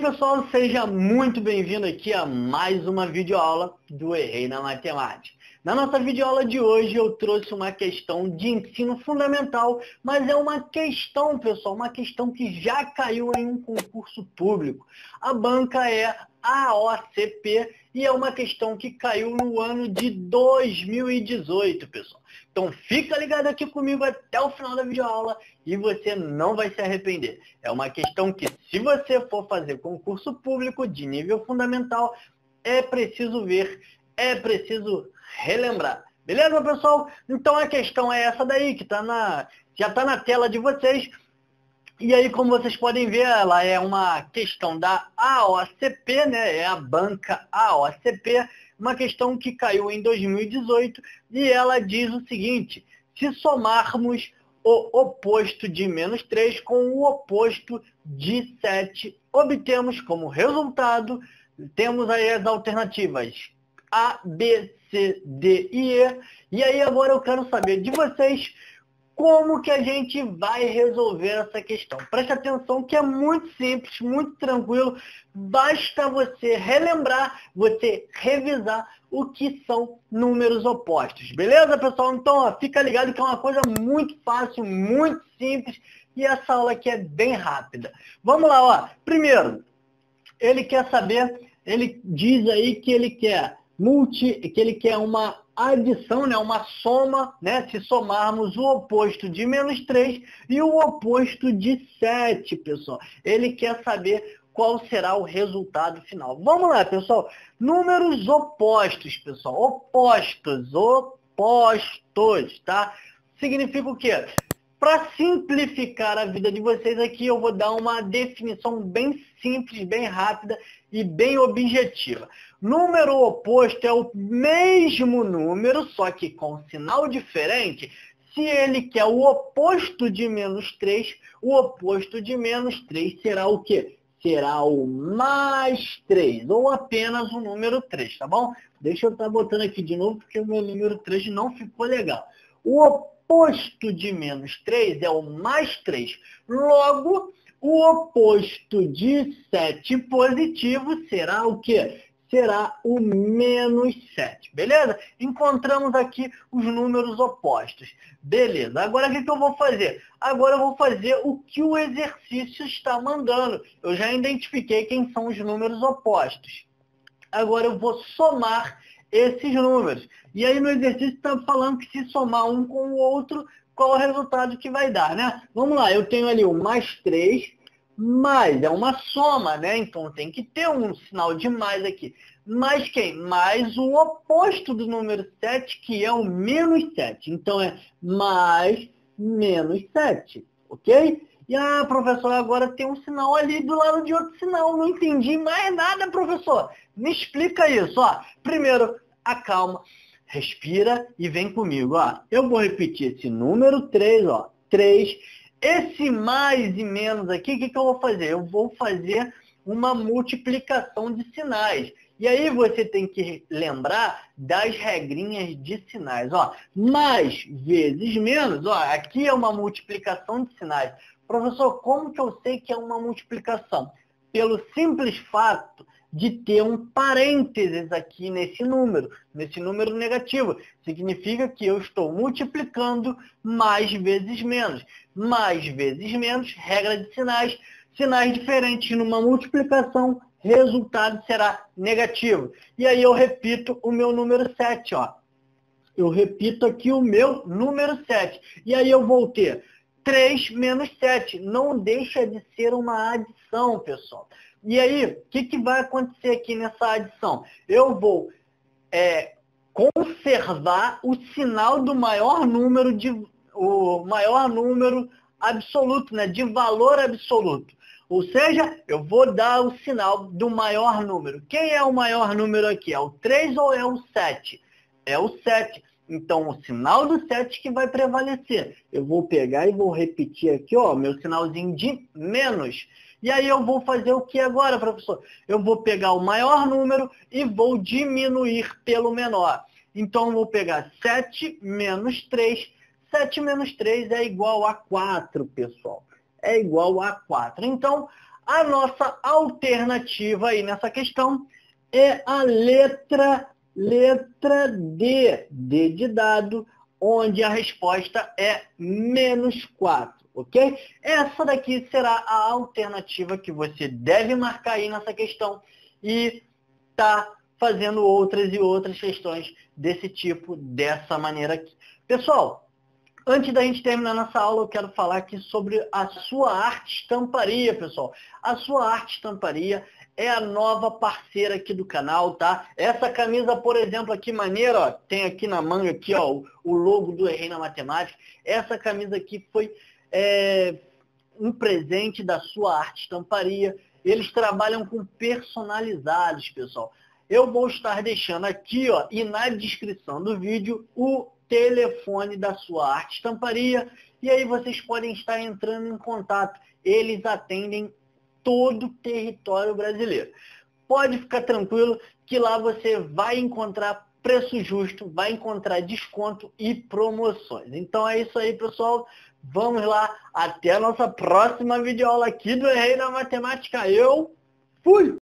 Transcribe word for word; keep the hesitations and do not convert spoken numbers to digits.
pessoal, seja muito bem-vindo aqui a mais uma videoaula do Errei na Matemática. Na nossa videoaula de hoje eu trouxe uma questão de ensino fundamental, mas é uma questão, pessoal, uma questão que já caiu em um concurso público. A banca é a O C P e é uma questão que caiu no ano de dois mil e dezoito, pessoal. Então fica ligado aqui comigo até o final da videoaula e você não vai se arrepender. É uma questão que, se você for fazer concurso público de nível fundamental, é preciso ver, é preciso relembrar. Beleza, pessoal? Então a questão é essa daí, que tá na, já está na tela de vocês. E aí, como vocês podem ver, ela é uma questão da A O C P, né? É a banca A O C P, uma questão que caiu em dois mil e dezoito, e ela diz o seguinte: se somarmos o oposto de menos três com o oposto de sete, obtemos como resultado, temos aí as alternativas A, B, C, D e E. E aí agora eu quero saber de vocês como que a gente vai resolver essa questão. Preste atenção que é muito simples, muito tranquilo. Basta você relembrar, você revisar o que são números opostos. Beleza, pessoal? Então, ó, fica ligado que é uma coisa muito fácil, muito simples. E essa aula aqui é bem rápida. Vamos lá, ó. Primeiro, ele quer saber, ele diz aí que ele quer multi, que ele quer uma adição, né, uma soma, né, se somarmos o oposto de menos três e o oposto de sete, pessoal. Ele quer saber qual será o resultado final. Vamos lá, pessoal. Números opostos, pessoal. Opostos, opostos, tá? Significa o quê? Para simplificar a vida de vocês aqui, eu vou dar uma definição bem simples, bem rápida e bem objetiva. Número oposto é o mesmo número, só que com sinal diferente. Se ele quer o oposto de menos três, o oposto de menos três será o quê? Será o mais três, ou apenas o número três, tá bom? Deixa eu estar botando aqui de novo, porque o meu número três não ficou legal. O oposto de menos três é o mais três. Logo, o oposto de sete positivo será o quê? Será o menos sete, beleza? Encontramos aqui os números opostos. Beleza, agora o que, que eu vou fazer? Agora eu vou fazer o que o exercício está mandando. Eu já identifiquei quem são os números opostos. Agora eu vou somar esses números. E aí no exercício está falando que se somar um com o outro, qual o resultado que vai dar, né? Vamos lá, eu tenho ali o mais três, mais, é uma soma, né? Então tem que ter um sinal de mais aqui. Mais quem? Mais o oposto do número sete, que é o menos sete. Então é mais menos sete, ok? E, ah, professor, agora tem um sinal ali do lado de outro sinal. Não entendi mais nada, professor. Me explica isso, ó. Primeiro, acalma, respira e vem comigo, ó. Eu vou repetir esse número três, ó. três. Esse mais e menos aqui, o que, que eu vou fazer? Eu vou fazer uma multiplicação de sinais. E aí você tem que lembrar das regrinhas de sinais. Ó, mais vezes menos, ó, aqui é uma multiplicação de sinais. Professor, como que eu sei que é uma multiplicação? Pelo simples fato de ter um parênteses aqui nesse número, nesse número negativo. Significa que eu estou multiplicando mais vezes menos. Mais vezes menos, regra de sinais. Sinais diferentes numa multiplicação, resultado será negativo. E aí eu repito o meu número sete, ó. Eu repito aqui o meu número sete. E aí eu vou ter três menos sete. Não deixa de ser uma adição, pessoal. E aí, o que, que vai acontecer aqui nessa adição? Eu vou é, conservar o sinal do maior número, de, o maior número absoluto, né, de valor absoluto. Ou seja, eu vou dar o sinal do maior número. Quem é o maior número aqui? É o três ou é o sete? É o sete. Então, o sinal do sete que vai prevalecer. Eu vou pegar e vou repetir aqui, ó, meu sinalzinho de menos. E aí eu vou fazer o que agora, professor? Eu vou pegar o maior número e vou diminuir pelo menor. Então, eu vou pegar sete menos três. sete menos três é igual a quatro, pessoal. É igual a quatro. Então, A nossa alternativa aí nessa questão é a letra, letra D, D de dado, onde a resposta é menos quatro, ok? Essa daqui será a alternativa que você deve marcar aí nessa questão e tá fazendo outras e outras questões desse tipo, dessa maneira aqui. Pessoal, antes da gente terminar nossa aula, eu quero falar aqui sobre a Sua Arte Estamparia, pessoal. A Sua Arte Estamparia é a nova parceira aqui do canal, tá? Essa camisa, por exemplo, aqui maneira, ó, tem aqui na manga aqui, ó, o, o logo do Errei na Matemática. Essa camisa aqui foi é, um presente da Sua Arte Estamparia. Eles trabalham com personalizados, pessoal. Eu vou estar deixando aqui, ó, e na descrição do vídeo, o telefone da Sua Arte Estamparia, e aí vocês podem estar entrando em contato. Eles atendem todo o território brasileiro. Pode ficar tranquilo que lá você vai encontrar preço justo, vai encontrar desconto e promoções. Então é isso aí, pessoal. Vamos lá. Até a nossa próxima videoaula aqui do Errei na Matemática. Eu fui!